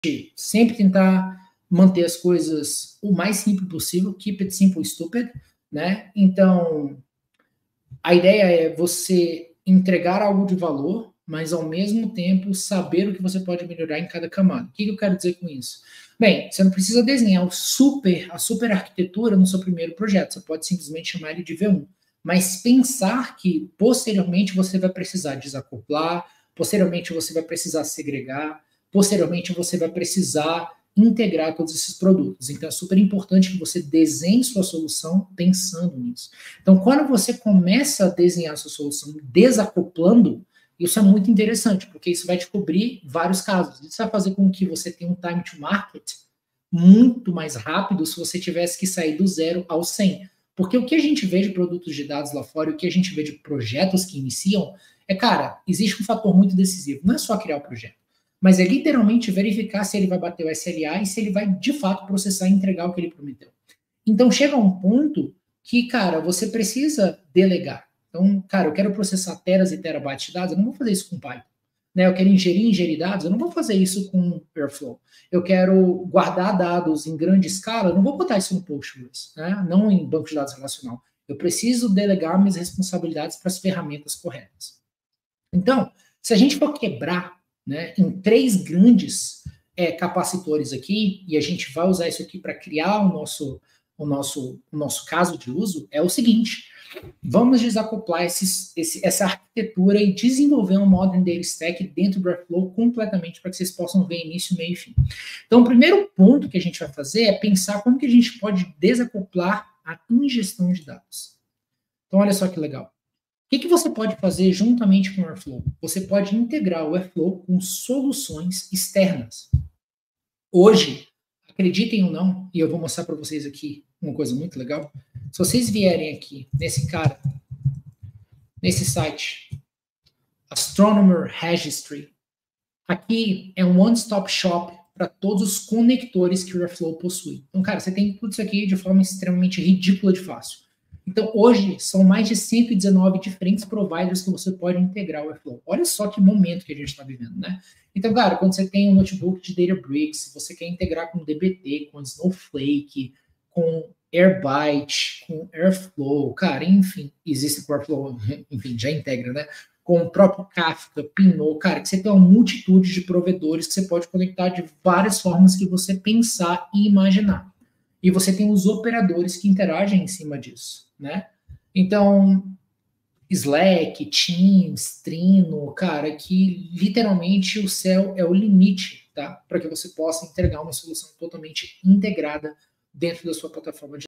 sempre tentar manter as coisas o mais simples possível, keep it simple, stupid, né? Então, a ideia é você entregar algo de valor, mas ao mesmo tempo saber o que você pode melhorar em cada camada. O que eu quero dizer com isso? Bem, você não precisa desenhar a super arquitetura no seu primeiro projeto, você pode simplesmente chamar ele de V1, mas pensar que posteriormente você vai precisar desacoplar, posteriormente você vai precisar segregar, posteriormente você vai precisar integrar todos esses produtos. Então é super importante que você desenhe sua solução pensando nisso. Então, quando você começa a desenhar sua solução desacoplando, isso é muito interessante, porque isso vai te cobrir vários casos. Isso vai fazer com que você tenha um time to market muito mais rápido se você tivesse que sair do 0 ao 100. Porque o que a gente vê de produtos de dados lá fora e o que a gente vê de projetos que iniciam é, cara, existe um fator muito decisivo. Não é só criar o projeto, mas é literalmente verificar se ele vai bater o SLA e se ele vai, de fato, processar e entregar o que ele prometeu. Então, chega a um ponto que, cara, você precisa delegar. Então, cara, eu quero processar teras e terabytes de dados, eu não vou fazer isso com Python. Né? Eu quero ingerir dados, eu não vou fazer isso com Airflow. Eu quero guardar dados em grande escala, eu não vou botar isso no Postgres, né? Não em banco de dados relacional. Eu preciso delegar minhas responsabilidades para as ferramentas corretas. Então, se a gente for quebrar, né, em 3 grandes capacitores aqui, e a gente vai usar isso aqui para criar o nosso caso de uso, é o seguinte: vamos desacoplar essa arquitetura e desenvolver um Modern Data Stack dentro do Airflow completamente para que vocês possam ver início, meio e fim. Então, o primeiro ponto que a gente vai fazer é pensar como que a gente pode desacoplar a ingestão de dados. Então, olha só que legal. O que você pode fazer juntamente com o Airflow? Você pode integrar o Airflow com soluções externas. Hoje, acreditem ou não, e eu vou mostrar para vocês aqui uma coisa muito legal. Se vocês vierem aqui nesse site, Astronomer Registry, aqui é um one-stop shop para todos os conectores que o Airflow possui. Então, cara, você tem tudo isso aqui de forma extremamente ridícula de fácil. Então, hoje, são mais de 119 diferentes providers que você pode integrar o Airflow. Olha só que momento que a gente está vivendo, né? Então, cara, quando você tem um notebook de Databricks, você quer integrar com DBT, com Snowflake, com Airbyte, com Airflow, cara, enfim, existe o Airflow, enfim, já integra, né? Com o próprio Kafka, Pinot, cara, que você tem uma multitude de provedores que você pode conectar de várias formas que você pensar e imaginar. E você tem os operadores que interagem em cima disso, né? Então, Slack, Teams, Trino, cara, que literalmente o céu é o limite, tá? Para que você possa entregar uma solução totalmente integrada dentro da sua plataforma de